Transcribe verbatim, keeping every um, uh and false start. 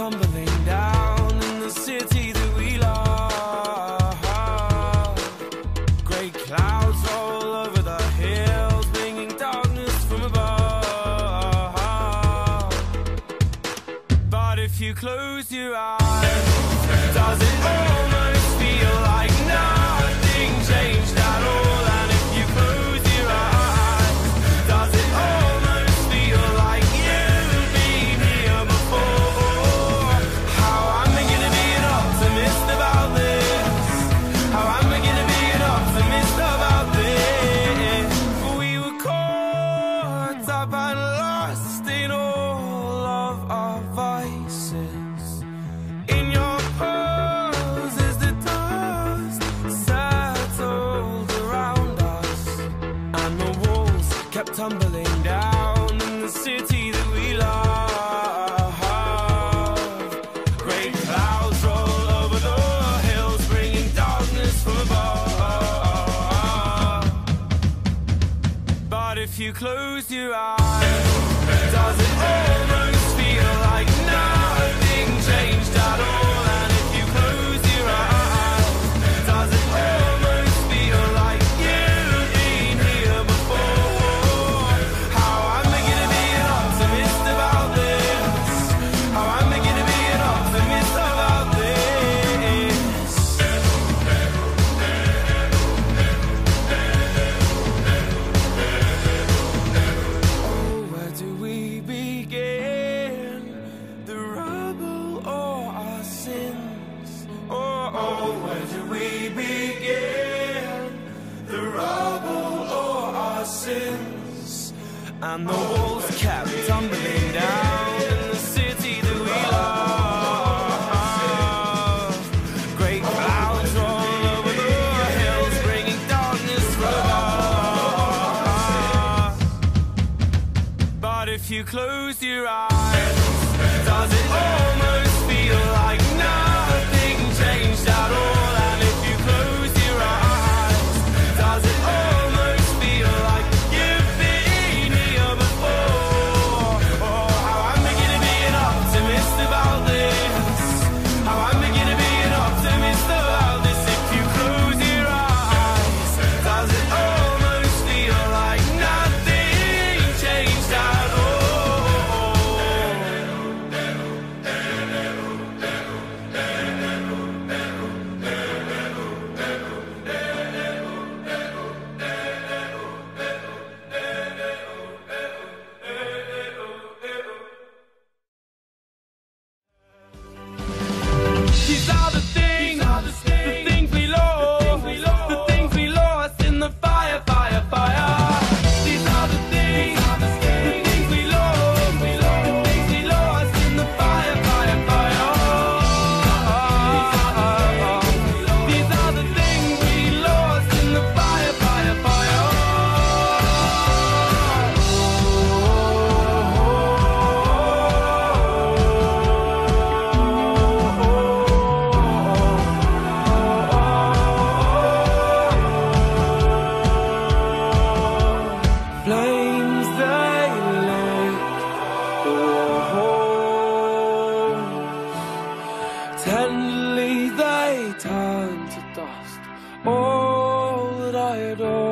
tumbling down in the city that we love. Great clouds roll over the hills, bringing darkness from above. But if you close your eyes, does it almost feel like nothing changed at all? And if you close your eyes, does it almost feel like you've been here before? How am I gonna be an optimist about this? How am I gonna be an optimist about this? We were caught up and lost in all of our vices. In your pose as the dust settled around us, and the walls kept tumbling down in the city that we love. Great clouds roll over the hills, bringing darkness from above. But if you close your eyes, does it almost feel like nothing changed at all? And if you close your eyes, does it almost feel like you've been here before? How am I gonna be an optimist about this? How am I gonna be an optimist about this? Oh, where do we begin? The rubble or our sins? Oh, oh, where do we begin? The rubble or our sins? And the walls kept tumbling down in the city that we love. Great clouds roll over the hills, bringing darkness from above. But if you close your eyes, does it almost feel like nothing changed at all? And if you close your eyes, does it almost feel like you've been here before? Oh, how am I gonna be an optimist about this? How am I gonna be an optimist about this? If you close your eyes, does it almost feel like nothing changed at all? These are the things, the things we lost, the things we lost in the fire, fire, fire. These are the things, the things we lost, the things we lost in the fire, fire, fire. These are the things we lost in the fire, fire, fire. Flames they lick the walls, tenderly they turn to dust all that I adore.